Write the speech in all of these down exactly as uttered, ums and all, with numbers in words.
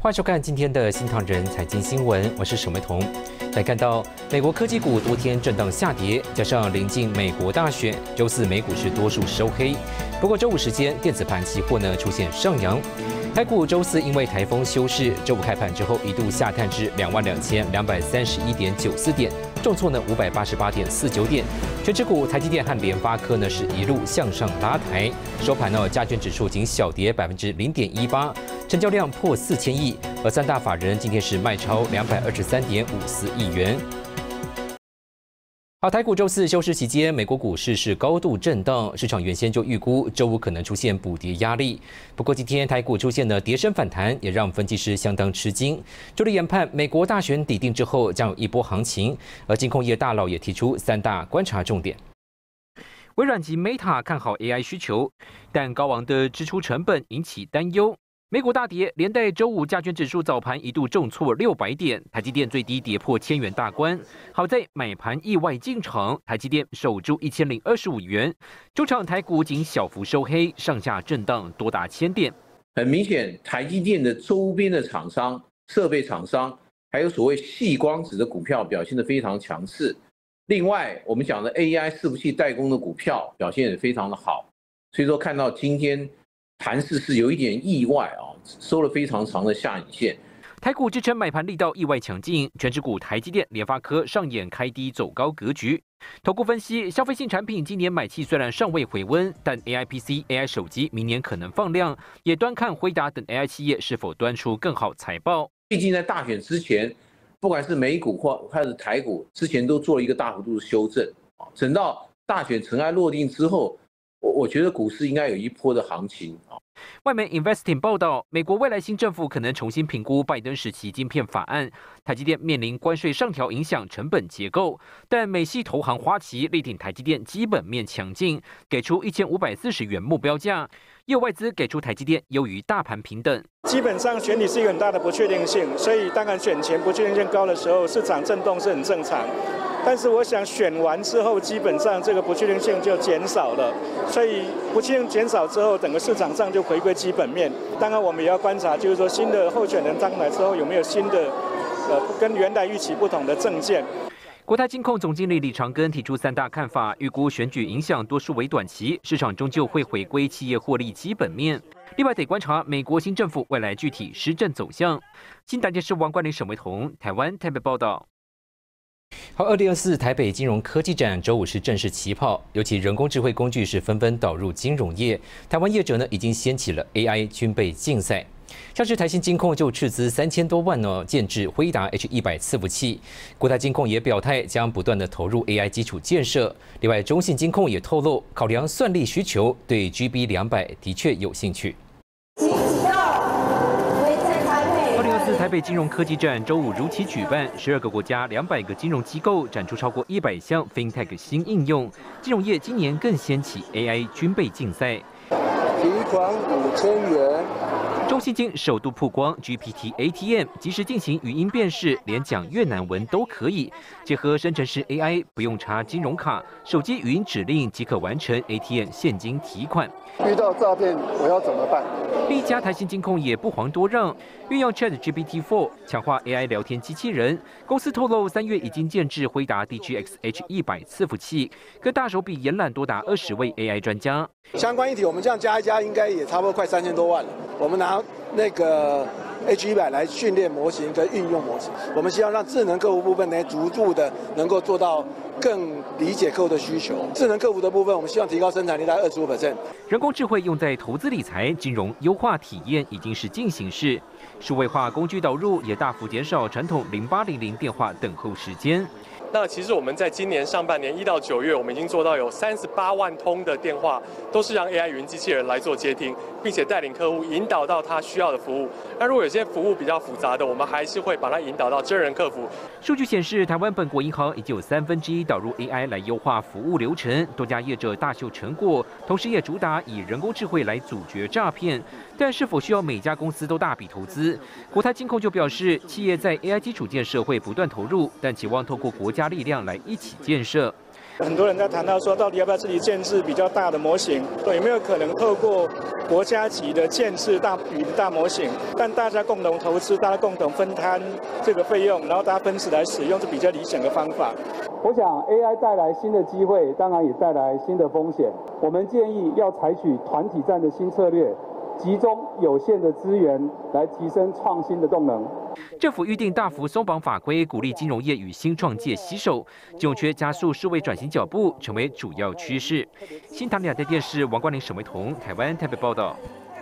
欢迎收看今天的新唐人财经新闻，我是沈维彤。来看到美国科技股多天震荡下跌，加上临近美国大选，周四美股是多数收黑。不过周五时间，电子盘期货呢出现上扬。台股周四因为台风休市，周五开盘之后一度下探至两万两千两百三十一点九四点，重挫呢五百八十八点四九点。全指股台积电和联发科呢是一路向上拉抬，收盘呢加权指数仅小跌百分之零点一八，成交量破四千亿，而三大法人今天是卖超两百二十三点五四亿元。好，台股周四休市期间，美国股市是高度震荡，市场原先就预估周五可能出现补跌压力。不过今天台股出现了跌升反弹，也让分析师相当吃惊。周六研判，美国大选底定之后将有一波行情，而金控业大佬也提出三大观察重点。微软及 Meta 看好 A I 需求，但高昂的支出成本引起担忧。美股大跌，连带周五加权指数早盘一度重挫六百点，台积电最低跌破千元大关。好在买盘意外进场，台积电守住一千零二十五元。中场台股仅小幅收黑，上下震荡多达千点。 很明显，台积电的周边的厂商、设备厂商，还有所谓矽光子的股票表现得非常强势。另外，我们讲的 A I 伺服器代工的股票表现也非常的好。所以说，看到今天盘势是有一点意外啊，收了非常长的下影线。 台股支撑买盘力道意外强劲，全指股台积电、联发科上演开低走高格局。投顾分析，消费性产品今年买气虽然尚未回温，但 A I P C、A I 手机明年可能放量，也端看辉达等 A I 企业是否端出更好财报。 毕竟在大选之前，不管是美股或还是台股，之前都做了一个大幅度的修正啊，等到大选尘埃落定之后，我我觉得股市应该有一波的行情啊。 外媒 Investing 报道，美国未来新政府可能重新评估拜登时期晶片法案，台积电面临关税上调影响成本结构，但美系投行花旗力挺台积电基本面强劲，给出一千五百四十元目标价，也有外资给出台积电优于大盘平等。 基本上选举是一个很大的不确定性，所以当然选前不确定性高的时候，市场震动是很正常。但是我想选完之后，基本上这个不确定性就减少了，所以不确定减少之后，整个市场上就回归基本面。当然我们也要观察，就是说新的候选人上来之后有没有新的呃跟原来预期不同的政见。 国泰金控总经理李长庚提出三大看法，预估选举影响多数为短期，市场终究会回归企业获利基本面。另外得观察美国新政府未来具体施政走向。新台电视王冠霖、沈维彤，台湾台北报道。好，二零二四台北金融科技展周五是正式起跑，尤其人工智慧工具是纷纷导入金融业，台湾业者呢已经掀起了 A I 军备竞赛。像是台新金控就斥资三千多万呢，建制辉达 H 一百伺服器。国泰金控也表态将不断的投入 A I 基础建设。另外，中信金控也透露，考量算力需求，对 G B 两百的确有兴趣。台北金融科技展周五如期举办，十二个国家两百个金融机构展出超过一百项 FinTech 新应用。金融业今年更掀起 A I 军备竞赛， 提款五千元。 中信金首度曝光 G P T A T M， 即时进行语音辨识，连讲越南文都可以。结合生成式 A I， 不用插金融卡，手机语音指令即可完成 A T M 现金提款。 遇到诈骗，我要怎么办？ 另一家台新金控也不遑多让，运用 Chat G P T 四 强化 A I 聊天机器人。公司透露，三月已经建制辉达 D G X H 一百伺服器，跟大手笔延揽多达二十位 A I 专家。 相关议题我们这样加一加，应该也差不多快三千多万了。我们拿那个 H 一百来训练模型跟运用模型，我们希望让智能客服部分呢，逐步的能够做到更理解客户的需求。智能客服的部分，我们希望提高生产力达二十五 percent。 人工智慧用在投资理财、金融优化体验已经是进行式，数位化工具导入也大幅减少传统零八零零电话等候时间。 那其实我们在今年上半年一到九月，我们已经做到有三十八万通的电话都是让 A I 语音机器人来做接听，并且带领客户引导到他需要的服务。那如果有些服务比较复杂的，我们还是会把它引导到真人客服。 数据显示，台湾本国银行已经有三分之一导入 A I 来优化服务流程，多家业者大秀成果，同时也主打以人工智慧来阻绝诈骗。但是否需要每家公司都大笔投资？国泰金控就表示，企业在 A I 基础建设会不断投入，但期望透过国家力量来一起建设。 很多人在谈到说，到底要不要自己建制比较大的模型？有没有可能透过国国家级的建制大语言大模型，但大家共同投资，大家共同分摊这个费用，然后大家分时来使用，是比较理想的方法。 我想 A I 带来新的机会，当然也带来新的风险。我们建议要采取团体战的新策略，集中有限的资源来提升创新的动能。 政府预定大幅松绑法规，鼓励金融业与新创界携手，金融缺加速数位转型脚步成为主要趋势。新唐两台电视王冠霖、沈维彤，台湾台北报道。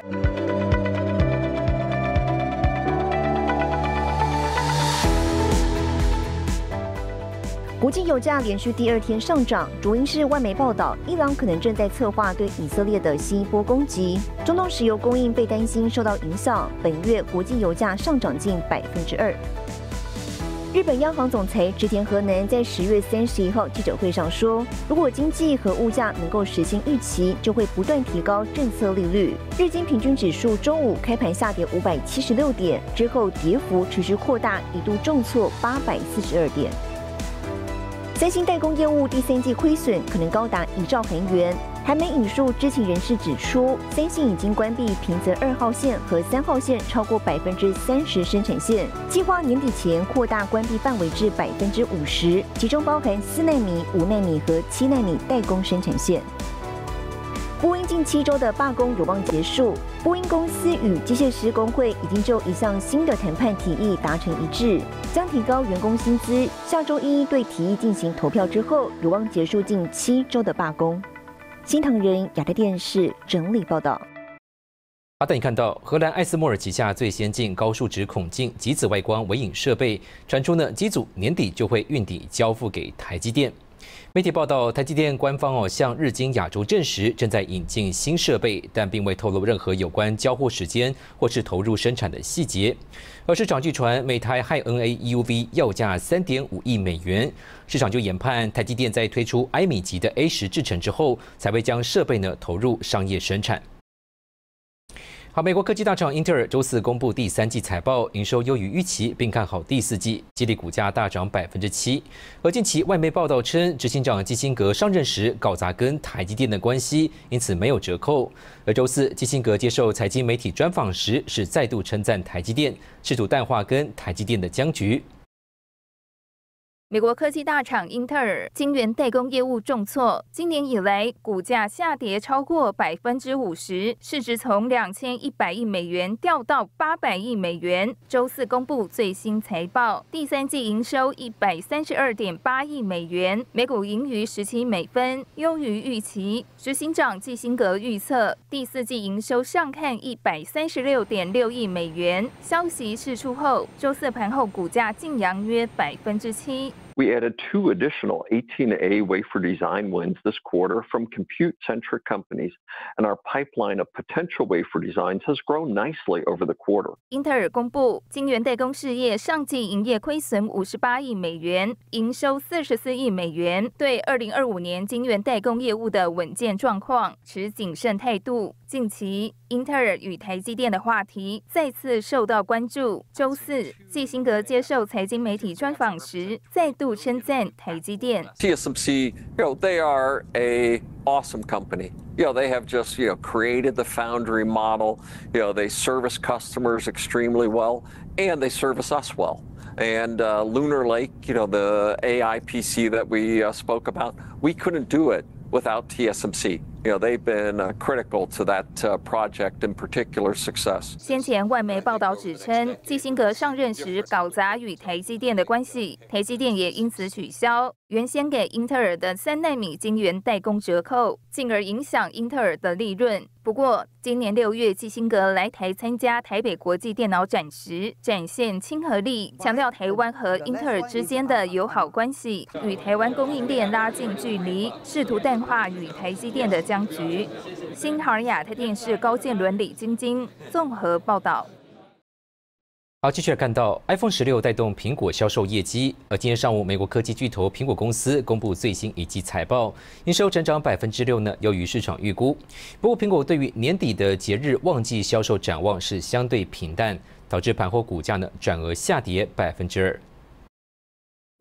国际油价连续第二天上涨，主因是外媒报道，伊朗可能正在策划对以色列的新一波攻击。中东石油供应被担心受到影响，本月国际油价上涨近百分之二。日本央行总裁植田和男在十月三十一号记者会上说，如果经济和物价能够实现预期，就会不断提高政策利率。日经平均指数中午开盘下跌五百七十六点，之后跌幅持续扩大，一度重挫八百四十二点。三星代工业务第三季亏损可能高达一兆韩元。韩媒引述知情人士指出，三星已经关闭平泽二号线和三号线超过百分之三十生产线，计划年底前扩大关闭范围至百分之五十，其中包含四奈米、五奈米和七奈米代工生产线。波音近七周的罢工有望结束。波音公司与机械师工会已经就一项新的谈判提议达成一致，将提高员工薪资。下周一对提议进行投票之后，有望结束近七周的罢工。新唐人亚太电视整理报道。 好，带你看到荷兰艾斯莫尔旗下最先进高数值孔径极紫外光微影设备，传出呢机组年底就会运抵交付给台积电。媒体报道，台积电官方哦向日经亚洲证实，正在引进新设备，但并未透露任何有关交货时间或是投入生产的细节。而市场据传，每台 High N A E U V 要价三点五亿美元，市场就研判台积电在推出埃米级的 A 十制程之后，才会将设备呢投入商业生产。好，美国科技大厂英特尔周四公布第三季财报，营收优于预期，并看好第四季，激励股价大涨百分之七。而近期外媒报道称，执行长基辛格上任时搞砸跟台积电的关系，因此没有折扣。而周四基辛格接受财经媒体专访时，是再度称赞台积电，试图淡化跟台积电的僵局。 美国科技大厂英特尔晶圆代工业务重挫，今年以来股价下跌超过百分之五十，市值从两千一百亿美元掉到八百亿美元。周四公布最新财报，第三季营收一百三十二点八亿美元，每股盈余十七美分，优于预期。执行长基辛格预测，第四季营收上看一百三十六点六亿美元。消息释出后，周四盘后股价净扬约百分之七。 We added two additional eighteen A wafer design wins this quarter from compute-centric companies, and our pipeline of potential wafer designs has grown nicely over the quarter. 英特尔公布，晶圆代工事业上季营业亏损五十八亿美元，营收四十四亿美元，对二零二五年晶圆代工业务的稳健状况持谨慎态度。近期，英特尔与台积电的话题再次受到关注。周四，基辛格接受财经媒体专访时，再度称赞台积电。 T S M C, you know, they are a awesome company. You know, they have just, you know, created the foundry model. You know, they service customers extremely well, and they service us well. And uh, Lunar Lake, you know, the A I P C that we uh, spoke about, we couldn't do it without T S M C. You know, they've been uh, critical to that uh, project in particular success. 先前外媒报道指称，基辛格上任时搞砸与台积电的关系，台积电也因此取消原先给英特尔的三奈米晶圆代工折扣，进而影响英特尔的利润。不过，今年六月，基辛格来台参加台北国际电脑展时，展现亲和力，强调台湾和英特尔之间的友好关系，与台湾供应链拉近距离，试图淡化与台积电的僵局。新唐人亚太电视高建伦、李晶晶综合报道。 好，继续来看到 iPhone 十六带动苹果销售业绩。而今天上午，美国科技巨头苹果公司公布最新一季财报，营收成长百分之六呢，优于市场预估。不过，苹果对于年底的节日旺季销售展望是相对平淡，导致盘后股价呢转而下跌百分之二。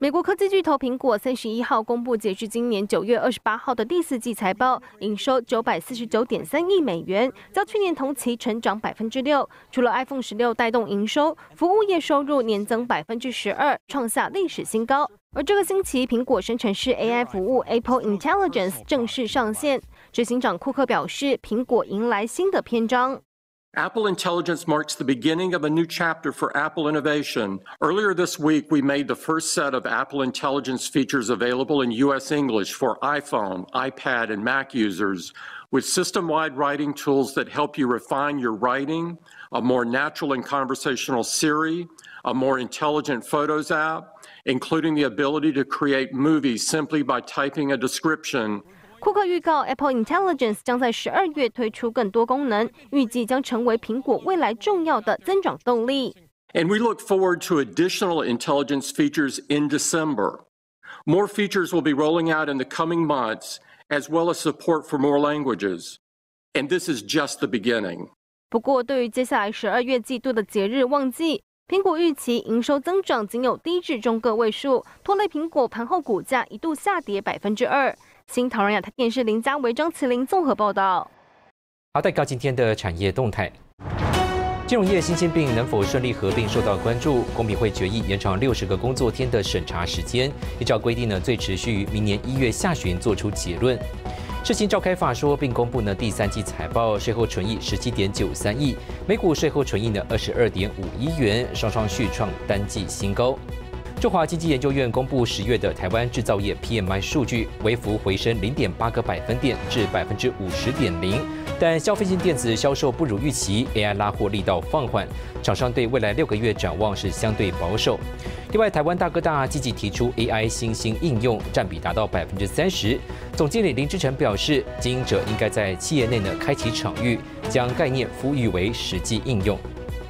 美国科技巨头苹果三十一号公布，截至今年九月二十八号的第四季财报，营收九百四十九点三亿美元，较去年同期成长百分之六。除了 iPhone 十六带动营收，服务业收入年增百分之十二，创下历史新高。而这个星期，苹果生成式 A I 服务 Apple Intelligence 正式上线。执行长库克表示，苹果迎来新的篇章。 Apple Intelligence marks the beginning of a new chapter for Apple innovation. Earlier this week, we made the first set of Apple Intelligence features available in U S English for iPhone, iPad, and Mac users, with system-wide writing tools that help you refine your writing, a more natural and conversational Siri, a more intelligent Photos app, including the ability to create movies simply by typing a description. 库克预告 ，Apple Intelligence 将在十二月推出更多功能，预计将成为苹果未来重要的增长动力。 And we look forward to additional intelligence features in December. More features will be rolling out in the coming months, as well as support for more languages. And this is just the beginning. 不过，对于接下来十二月季度的节日旺季，苹果预期营收增长仅有低至中个位数，拖累苹果盘后股价一度下跌百分之二。新唐人亚太电视林家维、张麒麟综合报道。 好，带到今天的产业动态。金融业新兴并能否顺利合并受到关注，公平会决议延长六十个工作天的审查时间，依照规定呢，最迟需于明年一月下旬做出结论。世新召开法说，并公布呢第三季财报，税后纯益十七点九三亿，每股税后纯益呢二十二点五一元，双双续创单季新高。中华经济研究院公布十月的台湾制造业 P M I 数据，微幅回升零点八个百分点至百分之五十点零，但消费性电子销售不如预期 ，A I 拉货力道放缓，厂商对未来六个月展望是相对保守。另外，台湾大哥大积极提出 A I 新兴应用，占比达到百分之三十。总经理林志成表示，经营者应该在企业内呢开启场域，将概念孵育为实际应用。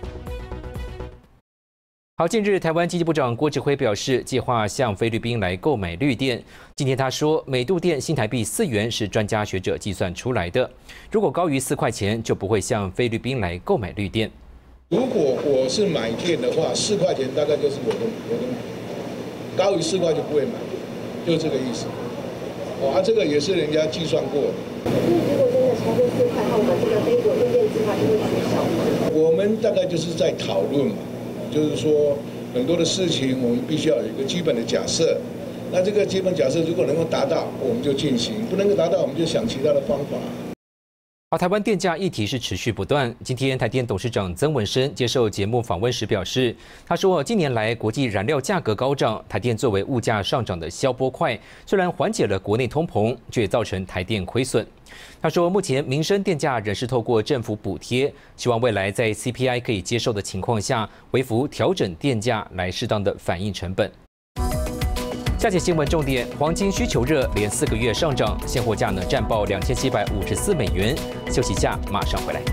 好，近日台湾经济部长郭志辉表示，计划向菲律宾来购买绿电。今天他说，每度电新台币四元是专家学者计算出来的，如果高于四块钱，就不会向菲律宾来购买绿电。 如果我是买电的话，四块钱大概就是我的我的买，高于四块就不会买，就这个意思。哦，啊，这个也是人家计算过的。 那如果真的超过四块的话，我们这个非国绿电计划就会取消。 我们大概就是在讨论嘛。就是说，很多的事情我们必须要有一个基本的假设。那这个基本假设如果能够达到，我们就进行；不能够达到，我们就想其他的方法。 好，台湾电价议题是持续不断。今天台电董事长曾文生接受节目访问时表示，他说，近年来国际燃料价格高涨，台电作为物价上涨的消波块，虽然缓解了国内通膨，却造成台电亏损。他说，目前民生电价仍是透过政府补贴，希望未来在 C P I 可以接受的情况下，微幅调整电价来适当的反映成本。下节新闻重点：黄金需求热，连四个月上涨，现货价呢战报两千七百五十四美元。休息一下，马上回来。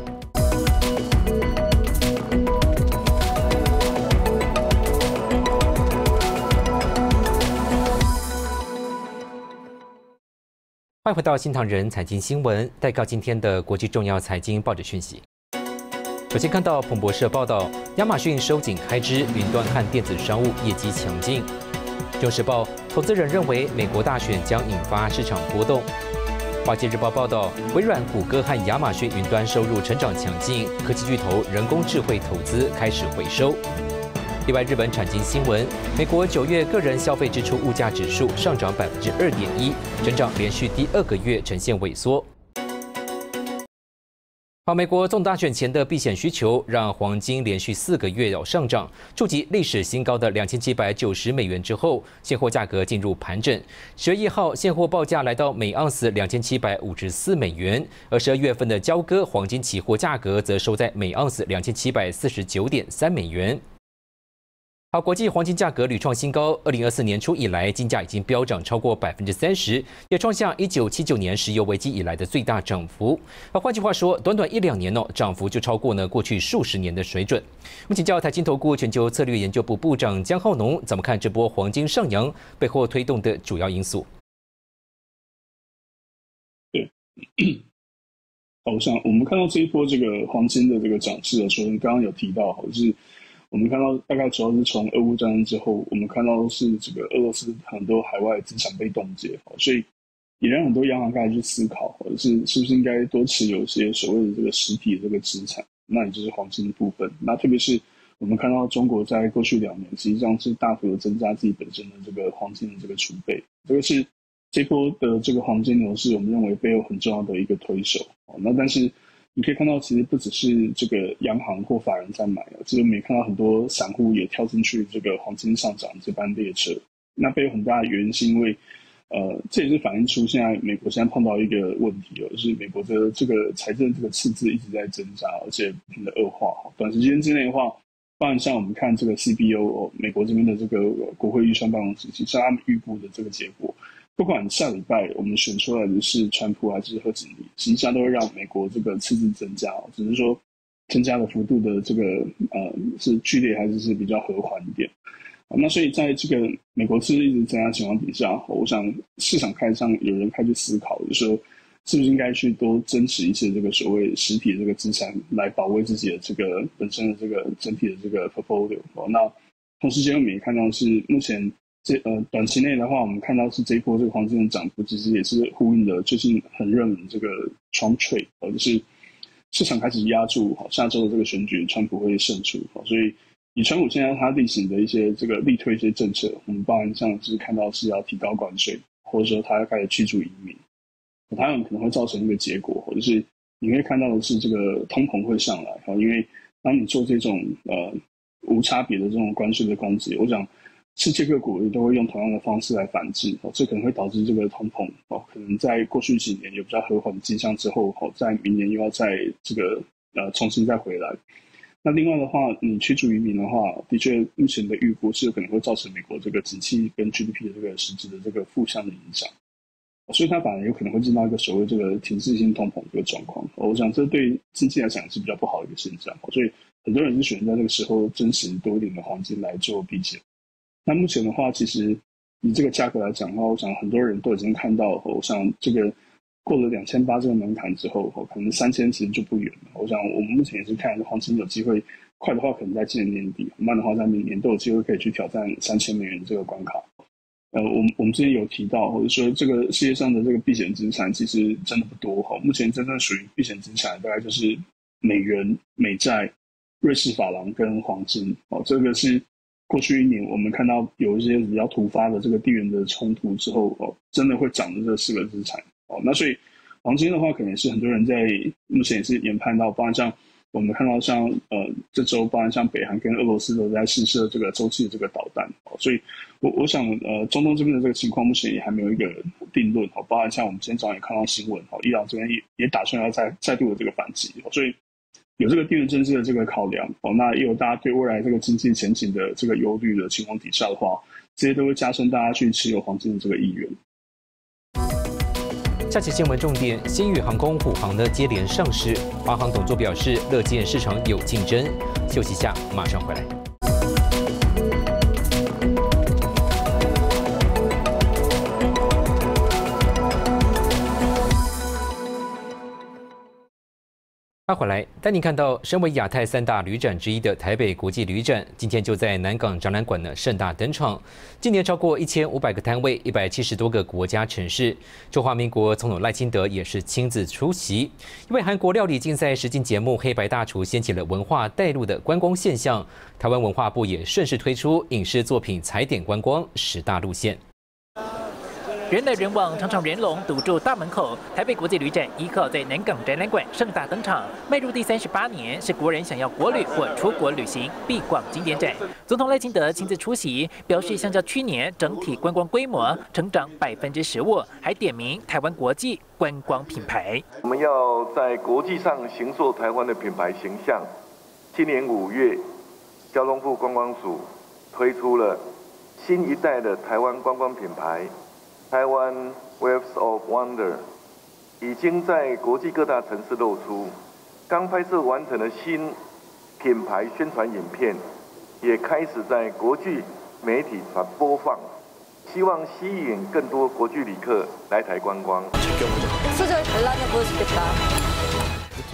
欢迎回到新唐人财经新闻，带告今天的国际重要财经报纸讯息。首先看到彭博社报道，亚马逊收紧开支，云端和电子商务业绩强劲。《中时报》投资人认为，美国大选将引发市场波动。《华尔街日报》报道，微软、谷歌和亚马逊云端收入成长强劲，科技巨头人工智慧投资开始回收。另外，日本产经新闻，美国九月个人消费支出物价指数上涨百分之二点一，增长连续第二个月呈现萎缩。好，美国总统大选前的避险需求让黄金连续四个月有上涨，触及历史新高的两千七百九十美元之后，现货价格进入盘整。十月一号，现货报价来到每盎司两千七百五十四美元，而十二月份的交割黄金期货价格则收在每盎司两千七百四十九点三美元。好，国际黄金价格屡创新高。二零二四年初以来，金价已经飙涨超过百分之三十，也创下一九七九年石油危机以来的最大涨幅。那换句话说，短短一两年哦，涨幅就超过呢过去数十年的水准。我们请教台经投顾全球策略研究部部长江浩农，怎么看这波黄金上扬背后推动的主要因素？ 对，好，我想我们看到这一波这个黄金的这个涨势的时候，刚刚有提到，就是我们看到大概主要是从俄乌战争之后，我们看到是这个俄罗斯很多海外资产被冻结，所以也让很多央行开始去思考，或者是是不是应该多持有一些所谓的这个实体的这个资产，那也就是黄金的部分。那特别是我们看到中国在过去两年实际上是大幅的增加自己本身的这个黄金的这个储备，这个是这波的这个黄金牛市我们认为背后很重要的一个推手。那但是你可以看到，其实不只是这个央行或法人在买，其实我们也看到很多散户也跳进去这个黄金上涨这班列车。那背后很大的原因是因为，呃，这也是反映出现在美国现在碰到一个问题哦，就是美国的这个财政这个赤字一直在增加，而且不停的恶化。短时间之内的话，当然像我们看这个 C B O 哦，美国这边的这个国会预算办公室，其实他们预估的这个结果。不管下礼拜我们选出来的是川普还是贺锦丽，实际上都会让美国这个赤字增加，只是说增加的幅度的这个呃是剧烈还是是比较和缓一点。那所以在这个美国赤字一直增加的情况底下，我想市场开始上有人开始思考，就是说是不是应该去多增持一些这个所谓实体的这个资产，来保卫自己的这个本身的这个整体的这个 portfolio。那同时间我们也看到是目前。这呃，短期内的话，我们看到是这一波这个黄金的涨幅，其实也是呼应了最近很热门这个 Trump trade， 就是市场开始压住好下周的这个选举，川普会胜出。所以以川普现在他例行的一些这个力推一些政策，我们包含像就是看到是要提高关税，或者说他要开始驱逐移民，它有可能会造成一个结果，或者是你会看到的是这个通膨会上来，因为当你做这种呃无差别的这种关税的攻击，我想。世界各国也都会用同样的方式来反制，哦，这可能会导致这个通膨，哦，可能在过去几年有比较和缓的迹象之后，哦，在明年又要再这个呃重新再回来。那另外的话，你驱逐移民的话，的确目前的预估是有可能会造成美国这个景气跟 G D P 的这个实质的这个负向的影响，所以它反而有可能会进到一个所谓这个停滞性通膨这个状况。我想这对经济来讲是比较不好的一个现象，所以很多人是选择在这个时候增持多一点的黄金来做避险。那目前的话，其实以这个价格来讲的话，我想很多人都已经看到，我想这个过了两千八这个门槛之后，可能三千其实就不远了。我想我们目前也是看黄金有机会，快的话可能在今年年底，慢的话在明年都有机会可以去挑战三千美元这个关卡。呃，我们我们之前有提到，或者说这个世界上的这个避险资产其实真的不多哈。目前真正属于避险资产大概就是美元、美债、瑞士法郎跟黄金哦，这个是。过去一年，我们看到有一些比较突发的这个地缘的冲突之后，哦，真的会涨的这四个资产，哦，那所以黄金的话，可能是很多人在目前也是研判到，包含像我们看到像呃这周，包含像北韩跟俄罗斯都在试射这个洲际的这个导弹，哦，所以我我想呃中东这边的这个情况目前也还没有一个定论，哦，包含像我们今天早上也看到新闻，哦，伊朗这边也也打算要再再度的这个反击，哦，所以。有这个地缘政治的这个考量，哦，那也有大家对未来这个经济前景的这个忧虑的情况底下的话，这些都会加深大家去持有黄金的这个意愿。 下期新闻重点：新宇航空、虎航的接连上市，华航董座表示乐见市场有竞争。休息下，马上回来。欢迎回来，带您看到身为亚太三大旅展之一的台北国际旅展，今天就在南港展览馆呢盛大登场。今年超过一千五百个摊位，一百七十多个国家城市。中华民国总统赖清德也是亲自出席。因为韩国料理竞赛实境节目《黑白大厨》掀起了文化带路的观光现象，台湾文化部也顺势推出影视作品踩点观光十大路线。 人来人往，常常人龙堵住大门口。台北国际旅展一号在南港展览馆盛大登场，迈入第三十八年，是国人想要国旅或出国旅行必逛经典展。总统赖清德亲自出席，表示相较去年整体观光规模成长百分之十五，还点名台湾国际观光品牌。 我们要在国际上形塑台湾的品牌形象。今年五月，交通部观光署推出了新一代的台湾观光品牌。台湾 Waves of Wonder 已经在国际各大城市露出，刚拍摄完成的新品牌宣传影片，也开始在国际媒体传播放，希望吸引更多国际旅客来台观光。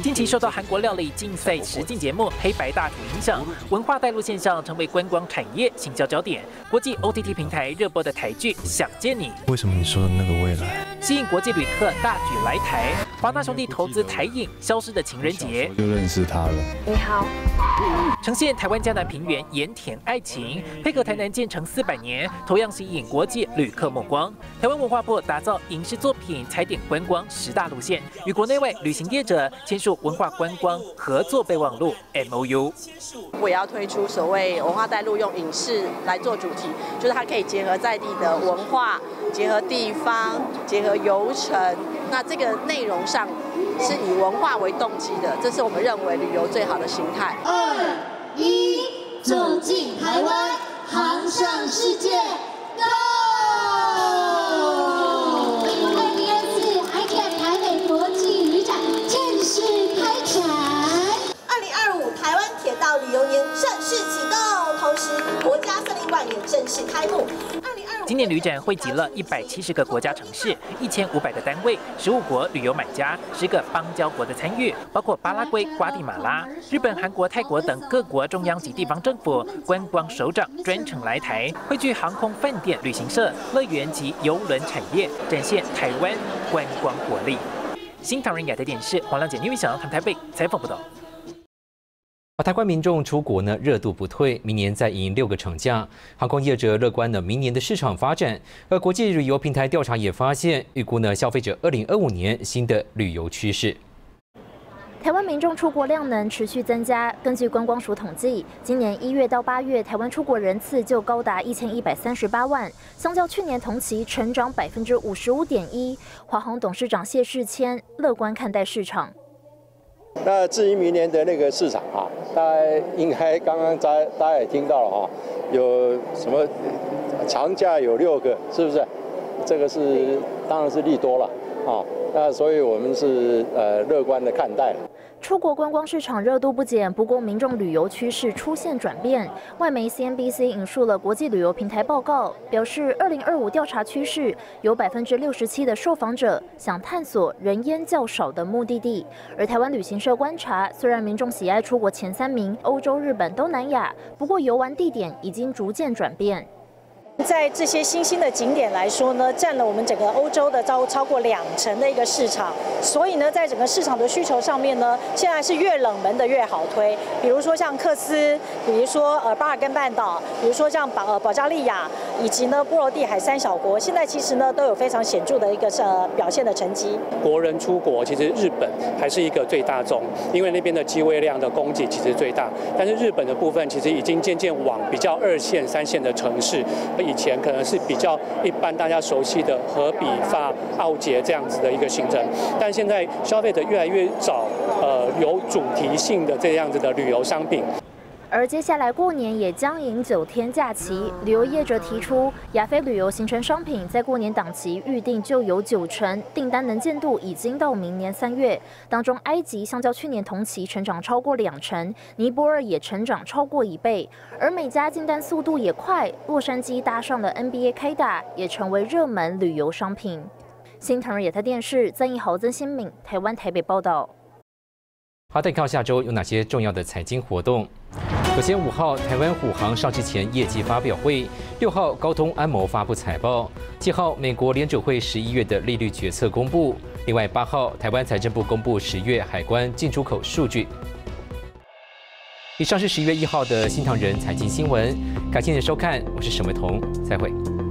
近期受到韩国料理竞赛实境节目《黑白大厨》影响，文化带入现象成为观光产业行销焦点。国际 O T T 平台热播的台剧《想见你》， 为什么你说的那个未来吸引国际旅客大举来台？华纳兄弟投资台影《消失的情人节》， 就认识他了。 你好， 呈现台湾嘉南平原盐田爱情，配合台南建成四百年，同样吸引国际旅客目光。台湾文化部打造影视作品踩点观光十大路线，与国内外旅行业者签署文化观光合作备忘录 M O U。 我也要推出所谓文化带路，用影视来做主题，就是它可以结合在地的文化，结合地方，结合游程。那这个内容上是以文化为动机的，这是我们认为旅游最好的形态。 二一，走进台湾，航向世界 ，Go！ 二零二四 I C A P 台北国际旅展正式开展。二零二五台湾铁道旅游年正式启动，同时国家森林馆也正式开幕。 今年旅展汇集了一百七十个国家城市、一千五百个单位、十五国旅游买家、十个邦交国的参与，包括巴拉圭、瓜地马拉、日本、韩国、泰国等各国中央及地方政府、观光首长专程来台，汇聚航空、饭店、旅行社、乐园及邮轮产业，展现台湾观光活力。新唐人亚太电视黄亮姐、倪玉祥台北采访报道。 而台湾民众出国呢，热度不退，明年再迎六个长假。航空业者乐观呢明年的市场发展。而国际旅游平台调查也发现，预估呢消费者二零二五年新的旅游趋势。 台湾民众出国量能持续增加。根据观光署统计，今年一月到八月，台湾出国人次就高达一千一百三十八万，相较去年同期成长百分之五十五点一。华航董事长谢世谦乐观看待市场。 那至于明年的那个市场啊，大家应该刚刚大家大家也听到了哈，有什么长假有六个，是不是？这个是当然是利多了啊。那所以我们是呃乐观的看待。 出国观光市场热度不减，不过民众旅游趋势出现转变。外媒 C N B C 引述了国际旅游平台报告，表示二零二五调查趋势有百分之六十七的受访者想探索人烟较少的目的地。而台湾旅行社观察，虽然民众喜爱出国前三名欧洲、日本、东南亚，不过游玩地点已经逐渐转变。 在这些新兴的景点来说呢，占了我们整个欧洲的超超过两成的一个市场，所以呢，在整个市场的需求上面呢，现在是越冷门的越好推。比如说像克斯，比如说呃巴尔干半岛，比如说像保呃保加利亚，以及呢波罗的海三小国，现在其实呢都有非常显著的一个呃表现的成绩。 国人出国，其实日本还是一个最大宗，因为那边的机位量的供给其实最大，但是日本的部分其实已经渐渐往比较二线、三线的城市。以前可能是比较一般大家熟悉的荷比法、奥捷这样子的一个行程，但现在消费者越来越找呃有主题性的这样子的旅游商品。 而接下来过年也将迎九天假期，旅游业者提出，亚非旅游行程商品在过年档期预定就有九成，订单能见度已经到明年三月。当中，埃及相较去年同期成长超过两成，尼泊尔也成长超过一倍，而美加进单速度也快，洛杉矶搭上了 N B A 开打，也成为热门旅游商品。新唐人亚太电视曾义豪、曾新敏，台湾台北报道。 好，再看下周有哪些重要的财经活动。首先，五号台湾虎航上市前业绩发表会；六号高通安谋发布财报；七号美国联准会十一月的利率决策公布。另外，八号台湾财政部公布十月海关进出口数据。以上是十一月一号的新唐人财经新闻，感谢您的收看，我是沈维彤，再会。